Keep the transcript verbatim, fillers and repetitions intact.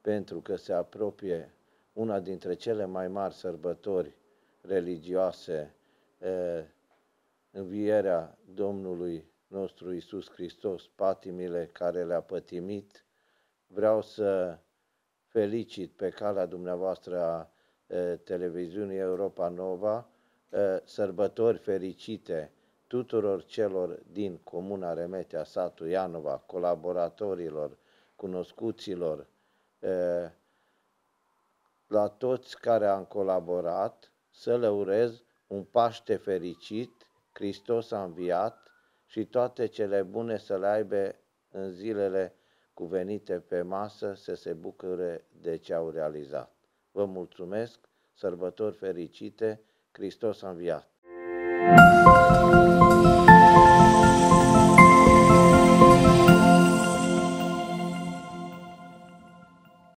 pentru că se apropie una dintre cele mai mari sărbători religioase, învierea Domnului nostru Iisus Hristos, patimile care le-a pătimit. Vreau să felicit pe calea dumneavoastră a televiziunii Europa Nova, sărbători fericite tuturor celor din Comuna Remetea, satul Ianova, colaboratorilor, cunoscuților, la toți care am colaborat, să le urez un Paște fericit, Hristos a înviat și toate cele bune să le aibă în zilele cuvenite pe masă, să se bucure de ce au realizat. Vă mulțumesc, sărbători fericite, Hristos a înviat!